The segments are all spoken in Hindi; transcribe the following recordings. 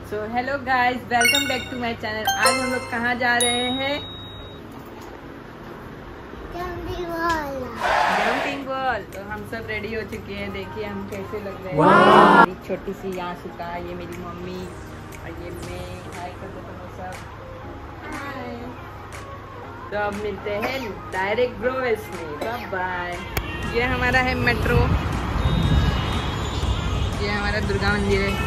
So hello guys, welcome back to my channel. आज हम लोग कहाँ जा रहे हैं? Jumping ball. तो हम सब रेडी हो चुके हैं, देखिए हम कैसे लग रहे हैं। मेरी छोटी सी यासिका, ये मेरी मम्मी और ये मैं। हाय कर दो तुम सब। हाय। तो अब मिलते हैं डायरेक्ट ग्रोवेस में। Bye bye. ये हमारा है मेट्रो, ये हमारा दुर्गा मंदिर है।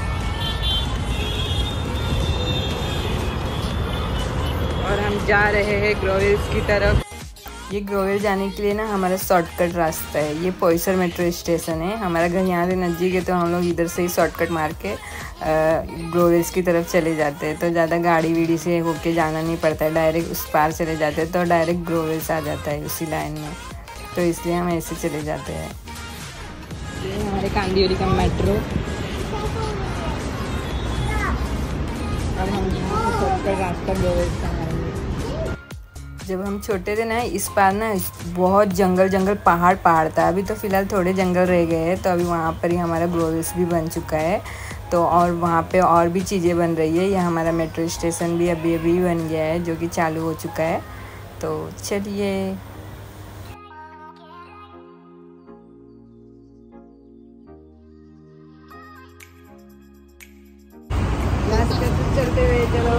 और हम जा रहे हैं ग्रोवेल्स की तरफ। ये ग्रोवेल जाने के लिए ना हमारा शॉर्टकट रास्ता है। ये पोईसर मेट्रो स्टेशन है, हमारा घर यहाँ से नज़दीक है, तो हम लोग इधर से ही शॉर्टकट मार के ग्रोवेल्स की तरफ चले जाते हैं। तो ज़्यादा गाड़ी वीड़ी से होके जाना नहीं पड़ता है, डायरेक्ट उस पार चले जाते हैं तो डायरेक्ट ग्रोवेल्स आ जाता है उसी लाइन में। तो इसलिए हम ऐसे चले जाते हैं। ये हमारे कांदिवली का मेट्रो। और हम यहाँ से शॉर्टकट रास्ता ग्रोवेल्स का मारेंगे। जब हम छोटे थे ना, इस पार ना बहुत जंगल पहाड़ था। अभी तो फ़िलहाल थोड़े जंगल रह गए हैं, तो अभी वहाँ पर ही हमारा ग्रोवेल्स भी बन चुका है। तो और वहाँ पे और भी चीज़ें बन रही है। ये हमारा मेट्रो स्टेशन भी अभी बन गया है, जो कि चालू हो चुका है। तो चलिए। चलते हुए चलो।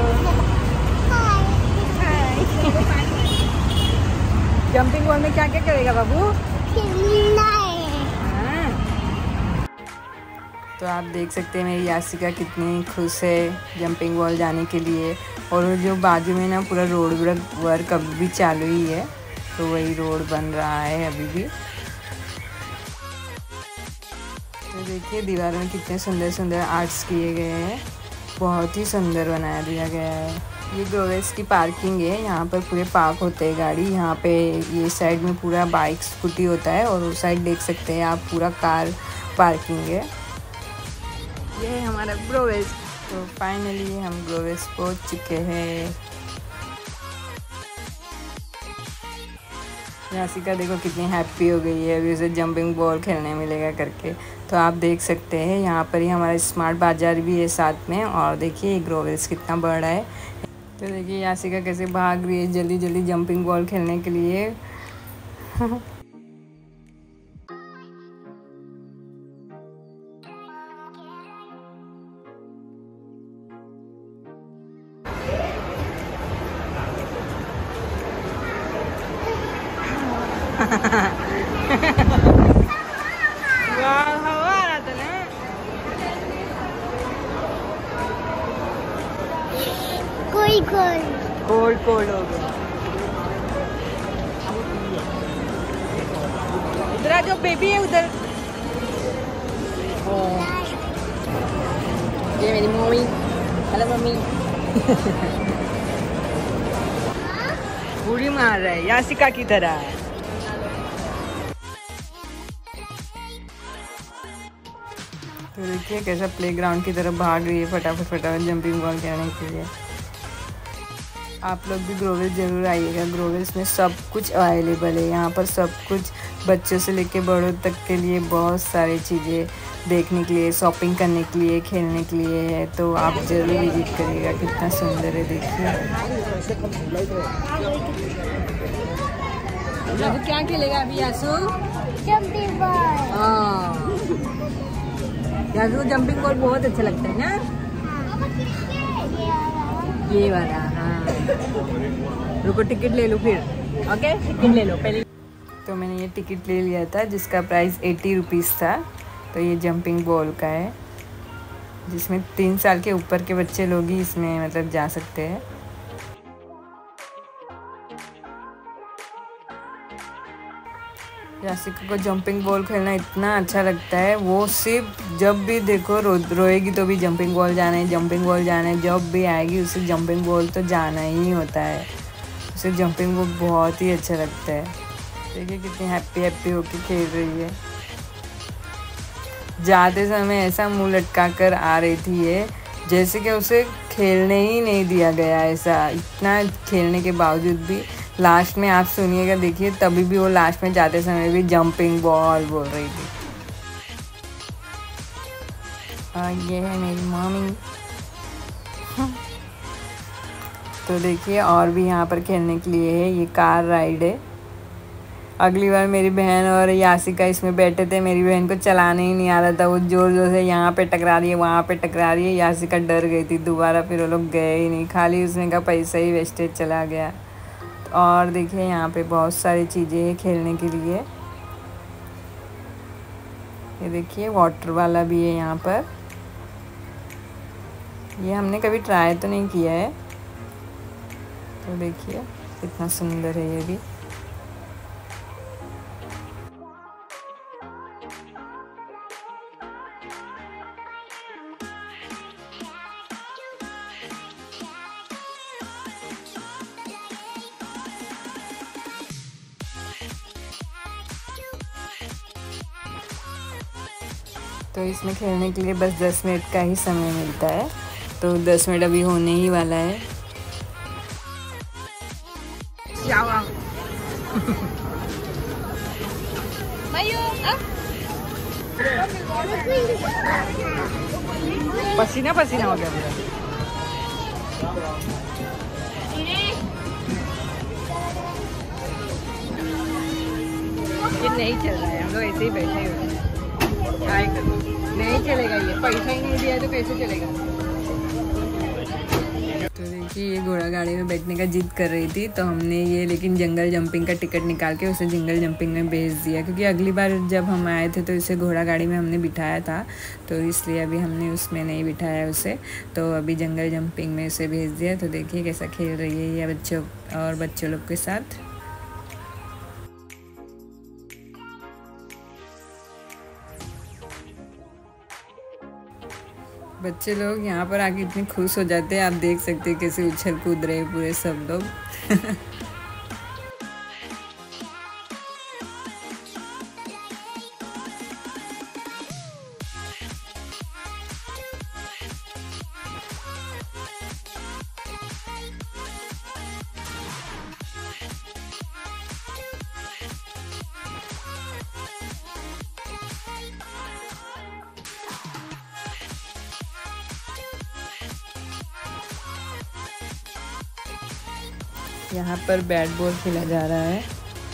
जंपिंग बॉल में क्या क्या करेगा बाबू? हाँ। तो आप देख सकते हैं मेरी यासिका कितनी खुश है जंपिंग बॉल जाने के लिए। और जो बाजू में ना पूरा रोड वर्क अभी भी चालू ही है, तो वही रोड बन रहा है अभी भी। तो देखिए दीवार में कितने सुंदर सुंदर आर्ट्स किए गए हैं, बहुत ही सुंदर बनाया दिया गया है। ये ग्रोवेल्स की पार्किंग है, यहाँ पर पूरे पार्क होते हैं गाड़ी। यहाँ पे ये साइड में पूरा बाइक स्कूटी होता है, और उस साइड देख सकते हैं आप पूरा कार पार्किंग है। ये है हमारा ग्रोवेल्स। तो फाइनली हम ग्रोवेल्स पहुँच चुके हैं। यासिका देखो कितनी हैप्पी हो गई है, अभी उसे जंपिंग बॉल खेलने मिलेगा करके। तो आप देख सकते हैं यहाँ पर ही हमारा स्मार्ट बाज़ार भी है साथ में। और देखिए ये ग्रोवेल्स कितना बड़ा है। तो देखिए यासिका कैसे भाग रही है जल्दी जल्दी जंपिंग बॉल खेलने के लिए। वाह, हवा आ रहा था ना। कोल्ड हो गया। इधर जो बेबी है उधर। ये मेरी मम्मी। Hello mummy. उड़ी मार रहा है यासिका की तरह। तो देखिए कैसा प्लेग्राउंड की तरफ भाग रही है, फटाफट जंपिंग बॉल खेलने के लिए। आप लोग भी ग्रोवेल्स ज़रूर आइएगा। ग्रोवेल्स में सब कुछ अवेलेबल है। यहाँ पर सब कुछ बच्चों से लेके बड़ों तक के लिए बहुत सारी चीज़ें देखने के लिए, शॉपिंग करने के लिए, खेलने के लिए है। तो आप ज़रूर विजिट करिएगा, कितना सुंदर है देखिए। अब क्या खेलेगा अभी यासु? Jumping ball. हाँ, यासु जंपिंग बॉल बहुत अच्छा लगता है ना, ये वाला। हाँ, रुको टिकट ले लो फिर। ओके, टिकट ले लो पहले। तो मैंने ये टिकट ले लिया था, जिसका प्राइस 80 रुपीज़ था। तो ये जंपिंग बॉल का है, जिसमें 3 साल के ऊपर के बच्चे लोग ही इसमें मतलब जा सकते हैं। यासिका को जंपिंग बॉल खेलना इतना अच्छा लगता है, वो सिर्फ जब भी देखो रोएगी तो भी जंपिंग बॉल जाना है, जंपिंग बॉल जाना है। जब भी आएगी उसे जंपिंग बॉल तो जाना ही होता है। उसे जंपिंग बॉल बहुत ही अच्छा लगता है। देखिए कितनी हैप्पी होके खेल रही है। जाते समय ऐसा मुंह लटका कर आ रही थी ये, जैसे कि उसे खेलने ही नहीं दिया गया। ऐसा इतना खेलने के बावजूद भी लास्ट में आप सुनिएगा, देखिए तभी भी वो लास्ट में जाते समय भी जंपिंग बॉल बोल रही थी। ये है मेरी मम्मी। तो देखिए और भी यहाँ पर खेलने के लिए है। ये कार राइड है। अगली बार मेरी बहन और यासिका इसमें बैठे थे, मेरी बहन को चलाने ही नहीं आ रहा था। वो ज़ोर ज़ोर से यहाँ पे टकरा रही है, वहाँ पे टकरा रही है। यासिका डर गई थी दोबारा, फिर वो लोग गए ही नहीं, खाली उसने का पैसा ही वेस्टेज चला गया। और देखिए यहाँ पे बहुत सारी चीज़ें हैं खेलने के लिए। ये देखिए वाटर वाला भी है यहाँ पर। ये हमने कभी ट्राई तो नहीं किया है। तो देखिए कितना सुंदर है ये भी। तो इसमें खेलने के लिए बस 10 मिनट का ही समय मिलता है। तो 10 मिनट अभी होने ही वाला है। पसीना पसीना हो गया मेरा। ये नहीं चल रहा है, हम लोग ऐसे ही बैठे हुए हैं। नहीं चलेगा, ये पैसा ही नहीं दिया तो कैसे चलेगा। तो देखिए ये घोड़ा गाड़ी में बैठने का जिद कर रही थी, तो हमने ये लेकिन जंगल जंपिंग का टिकट निकाल के उसे जंगल जंपिंग में भेज दिया, क्योंकि अगली बार जब हम आए थे तो इसे घोड़ा गाड़ी में हमने बिठाया था, तो इसलिए अभी हमने उसमें नहीं बिठाया उसे। तो अभी जंगल जंपिंग में उसे भेज दिया। तो देखिए कैसा खेल रही है ये बच्चों लोग के साथ। बच्चे लोग यहाँ पर आके इतने खुश हो जाते हैं, आप देख सकते हैं कैसे उछल कूद रहे हैं पूरे सब लोग। यहाँ पर बैट बॉल खेला जा रहा है।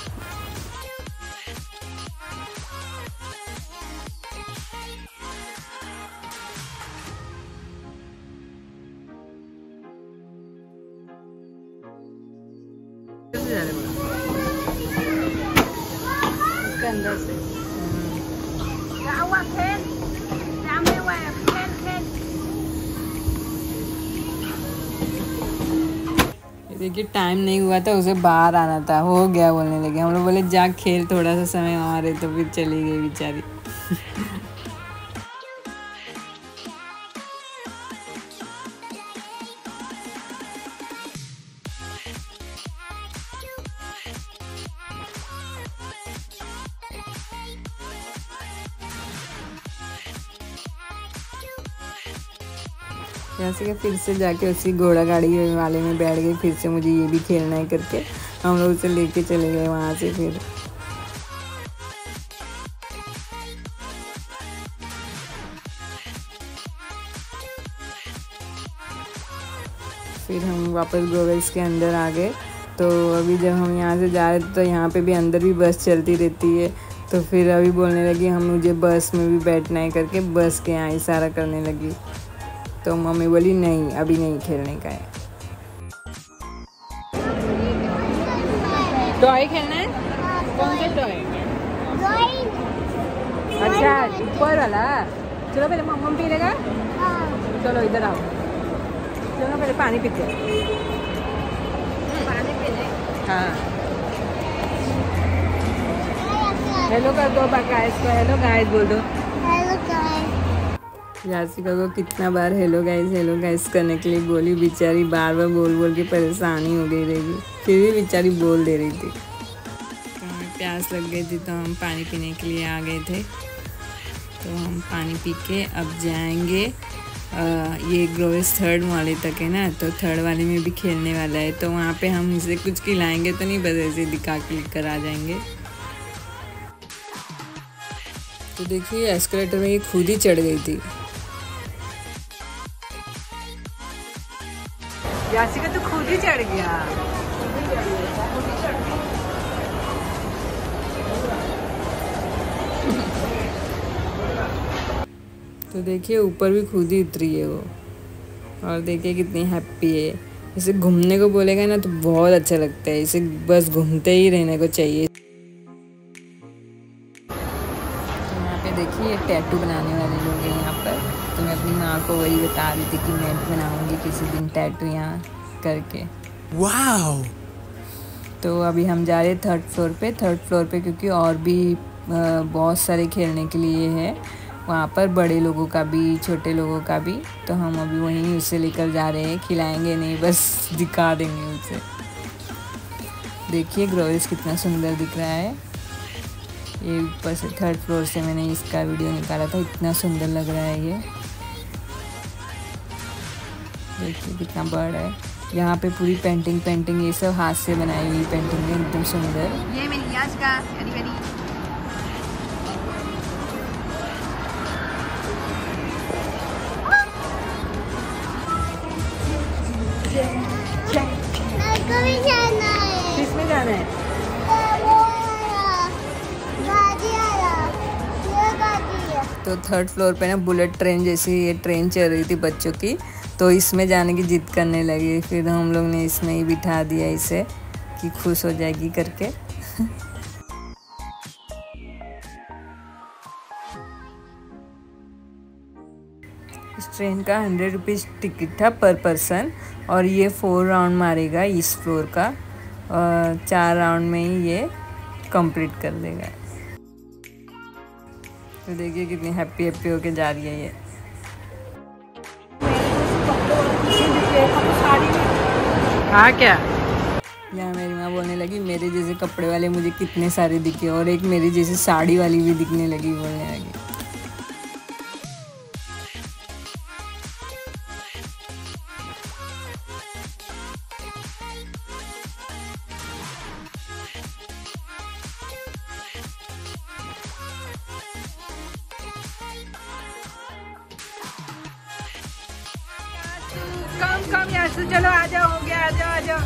इसके अंदर से देखिए टाइम नहीं हुआ था, उसे बाहर आना था, हो गया बोलने लगे। हम लोग बोले जा खेल थोड़ा सा समय हमारे, तो फिर चली गई बेचारी। यहाँ से फिर से जाके उसी घोड़ा गाड़ी वाले में बैठ गई, फिर से मुझे ये भी खेलना है करके हम लोग उसे लेके चले गए वहाँ से। फिर हम वापस ग्रोवेल्स के अंदर आ गए। तो अभी जब हम यहाँ से जा रहे थे तो यहाँ पे भी अंदर भी बस चलती रहती है। तो फिर अभी बोलने लगी मुझे बस में भी बैठना है करके, बस के यहाँ इशारा करने लगी। तो मम्मी बोली नहीं अभी नहीं खेलने का है। टॉय खेलना है? कौन सा टॉय? अच्छा ऊपर वाला। चलो पहले मम्मा पी लेगा। चलो इधर आओ, चलो पहले पानी पीते हैं। पानी पीने। हाँ हेलो कर दो गाइस को, हेलो गाइस बोल दो। यासिका को कितना बार हेलो गाइस करने के लिए बोली, बेचारी बार बार बोल बोल के परेशानी हो गई रहेगी, फिर भी बेचारी बोल दे रही थी। तो हमें प्यास लग गई थी तो हम पानी पीने के लिए आ गए थे। तो हम पानी पी के अब जाएंगे। ये ग्रोवेस 3rd वाले तक है ना, तो 3rd वाले में भी खेलने वाला है। तो वहाँ पे हम इसे कुछ खिलाएंगे तो नहीं, बस ऐसे दिखा के लेकर आ जाएंगे। तो देखिए एस्केलेटर में ये खुद ही चढ़ गई थी। यासिका तो खुद ही चढ़ गया। तो देखिए ऊपर भी खुद ही उतरी है वो, और देखिए कितनी हैप्पी है। इसे घूमने को बोलेगा ना तो बहुत अच्छा लगता है, इसे बस घूमते ही रहने को चाहिए। यहाँ पे देखिए टैटू बनाने वाले लोग हैं यहाँ पर, तो मैं अपनी माँ को वही बता रही थी कि मैं भी बनाऊंगी किसी दिन टैटू यहाँ करके। वाओ! तो अभी हम जा रहे हैं थर्ड फ्लोर पे क्योंकि और भी बहुत सारे खेलने के लिए है वहाँ पर, बड़े लोगों का भी छोटे लोगों का भी। तो हम अभी वहीं उसे लेकर जा रहे हैं, खिलाएंगे नहीं, बस दिखा देंगे उसे। देखिए ग्रोविस कितना सुंदर दिख रहा है। ये ऊपर से थर्ड फ्लोर से मैंने इसका वीडियो निकाला था, इतना सुंदर लग रहा है ये। देखिए कितना बड़ा है। यहाँ पे पूरी पेंटिंग ये सब हाथ से बनाई हुई पेंटिंग है, एकदम सुंदर। ये मेरी यास का किसमें जाना है? तो थर्ड फ्लोर पे ना बुलेट ट्रेन जैसी ये ट्रेन चल रही थी बच्चों की, तो इसमें जाने की जिद करने लगी। फिर हम लोग ने इसमें ही बिठा दिया इसे कि खुश हो जाएगी करके। इस ट्रेन का 100 रुपीज़ टिकट था पर पर्सन, और ये 4 राउंड मारेगा इस फ्लोर का, और 4 राउंड में ही ये कंप्लीट कर देगा। तो देखिए कितनी हैप्पी होके जा रही है ये। हाँ क्या? यहाँ मेरी माँ बोलने लगी मेरे जैसे कपड़े वाले मुझे कितने सारे दिखे, और एक मेरी जैसी साड़ी वाली भी दिखने लगी, बोलने लगी। कम यासु, चलो आ जाओ, हो गया, आ जाओ।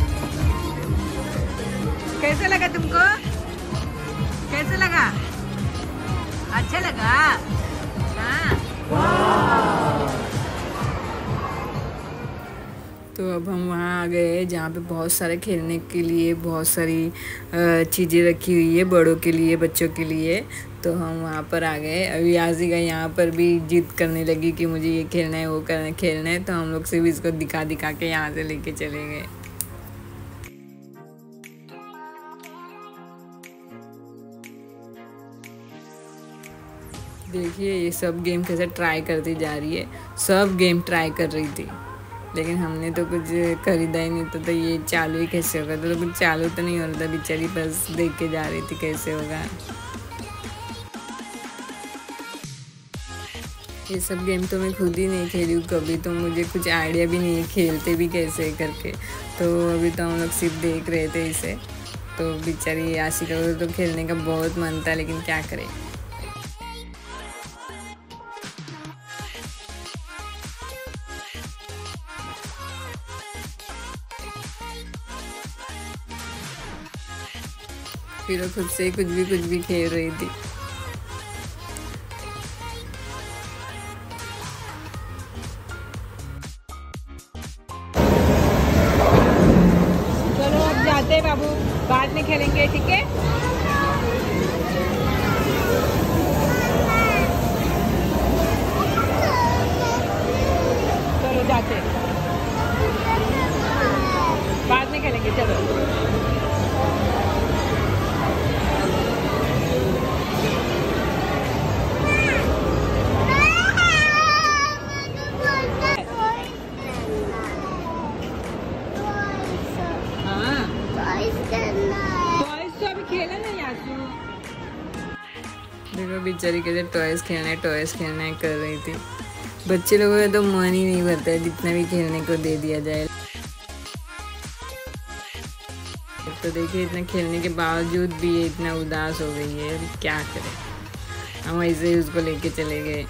कैसा लगा तुमको? कैसा लगा? अच्छा लगा? हाँ। तो अब हम वहाँ आ गए जहाँ पे बहुत सारे खेलने के लिए बहुत सारी चीज़ें रखी हुई है, बड़ों के लिए बच्चों के लिए। तो हम वहाँ पर आ गए। अभी यासिका यहाँ पर भी जिद करने लगी कि मुझे ये खेलना है, वो खेलना है। तो हम लोग सिर्फ इसको दिखा के यहाँ से लेके चले गए। देखिए ये सब गेम कैसे ट्राई करती जा रही है, सब गेम ट्राई कर रही थी, लेकिन हमने तो कुछ खरीदा ही नहीं था। तो ये चालू ही कैसे होगा? तो कुछ चालू तो नहीं हो रहा था, बेचारी बस देख के जा रही थी कैसे होगा। ये सब गेम तो मैं खुद ही नहीं खेली हूँ कभी, तो मुझे कुछ आइडिया भी नहीं है खेलते भी कैसे करके। तो अभी तो हम लोग सिर्फ देख रहे थे इसे। तो बेचारी यासिका को तो खेलने का बहुत मन था, लेकिन क्या करें। फिर वो खुद से कुछ भी खेल रही थी। चलो अब जाते हैं बाबू, बाद में खेलेंगे, ठीक है? चलो जाते, बाद में खेलेंगे, चलो। देखो बेचारी कैसे टॉयज खेलना है कर रही थी। बच्चे लोगों का तो मन ही नहीं भरता है, जितना भी खेलने को दे दिया जाए। तो देखिए इतना खेलने के बावजूद भी ये इतना उदास हो गई है, अभी क्या करें। हम ऐसे ही उसको लेके चले गए।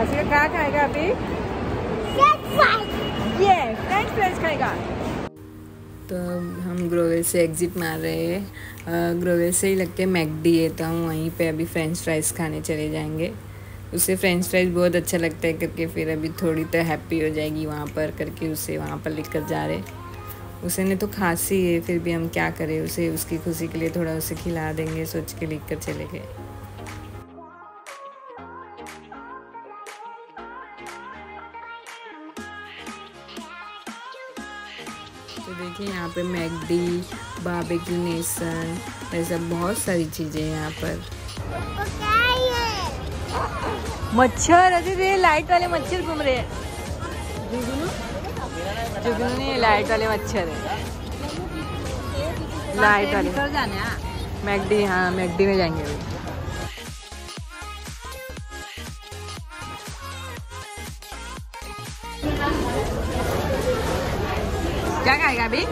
यासिका क्या खाएगा अभी? ये फ्रेंच फ्राइज खाएगा। तो हम ग्रोवेल से एग्जिट मार रहे हैं। ग्रोवेल से ही लगते मैकडी है, तो हम वहीं पे अभी फ्रेंच फ्राइज़ खाने चले जाएंगे। उसे फ्रेंच फ्राइज़ बहुत अच्छा लगता है करके फिर अभी थोड़ी तो हैप्पी हो जाएगी वहाँ पर करके उसे वहाँ पर लेकर जा रहे। उसे ने तो खांसी है, फिर भी हम क्या करें, उसे उसकी खुशी के लिए थोड़ा उसे खिला देंगे सोच के लेकर चले गए। तो देखिए यहाँ पे मैकडी, बारबेक्यू नेशन, ऐसा बहुत सारी चीज़ें हैं यहाँ पर। मच्छर, अरे लाइट वाले मच्छर घूम रहे हैं। जुगनू ने लाइट वाले मच्छर है, लाइट वाले। मैकडी, हाँ मैकडी में जाएंगे अभी। क्या खाएगा अभी?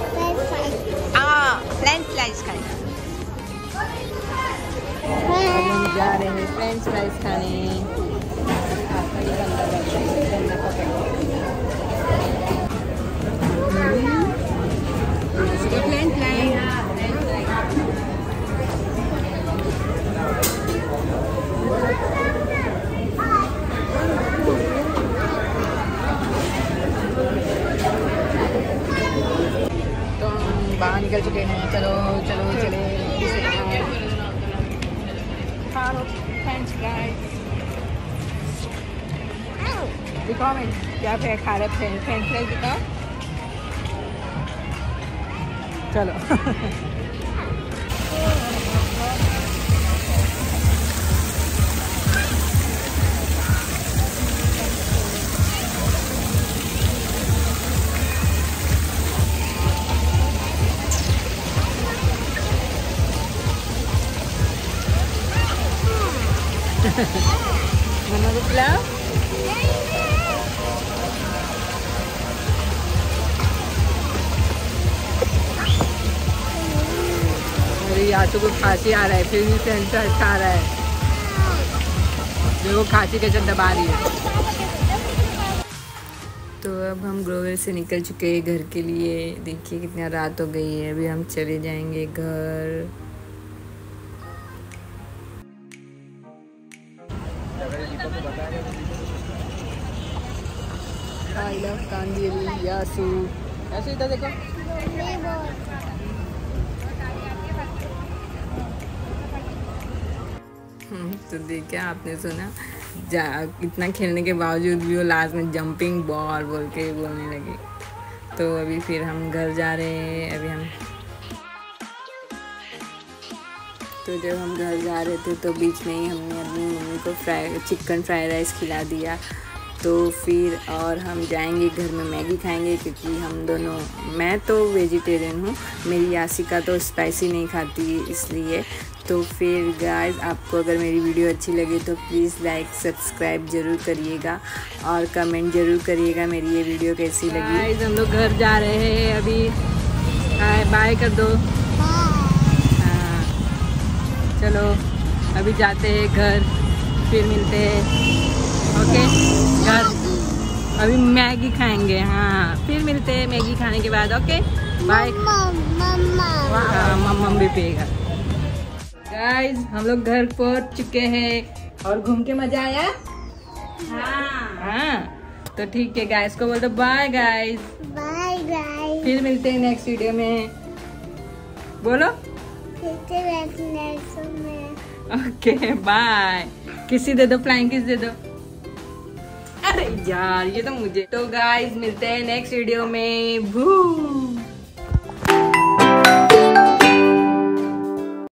फ्रेंच फ्राइज खाएगा। हम जा रहे हैं फ्रेंच फ्राइज खाने। बाहर निकल चुके हैं, चलो चलो चले फ्रेंच फ्राइज। दिखाओ मैं क्या खा रहे फ्रेंच फ्राइज, दिखाओ चलो। मम्मा को खिलाओ। अरे यासु को खांसी आ रहा है, फिर भी फ्रेंच फ्राइज खा रहा है। देखो खांसी कैसे दबा रही है। तो अब हम ग्रोवेल से निकल चुके हैं घर के लिए। देखिए कितना रात हो गई है, अभी हम चले जाएंगे घर। I love कांदियली। यासु, यासु इधर देखो। तो देखा आपने सुना, इतना खेलने के बावजूद भी वो लास्ट में जंपिंग बॉल बोल के बोलने लगे। तो अभी फिर हम घर जा रहे हैं। अभी हम तो जब हम घर जा रहे थे तो बीच में ही हमने अपनी मम्मी को चिकन फ्राइड राइस खिला दिया। तो फिर और हम जाएंगे घर में मैगी खाएंगे, क्योंकि हम दोनों, मैं तो वेजिटेरियन हूँ, मेरी यासिका तो स्पाइसी नहीं खाती इसलिए। तो फिर गाइस, आपको अगर मेरी वीडियो अच्छी लगे तो प्लीज़ लाइक सब्सक्राइब ज़रूर करिएगा और कमेंट ज़रूर करिएगा मेरी ये वीडियो कैसी लगी। गाइस हम लोग घर जा रहे हैं अभी। बाय कर दो। हाँ चलो अभी जाते हैं घर, फिर मिलते हैं। ओके घर अभी मैगी खाएंगे। हाँ फिर मिलते हैं मैगी खाने के बाद। Okay bye. मम्मा भी पिएगा। गाइस हम लोग घर पहुंच चुके हैं और घूम के मजा आया। हाँ तो ठीक है गाइस को बोल दो बाय गाइस। बाय गाइस, फिर मिलते हैं नेक्स्ट वीडियो में। बोलो ओके बाय। किसी दे दो, फ्लाइंग किस दे दो। अरे यार ये तो मुझे। तो गाइस मिलते हैं नेक्स्ट वीडियो में। भू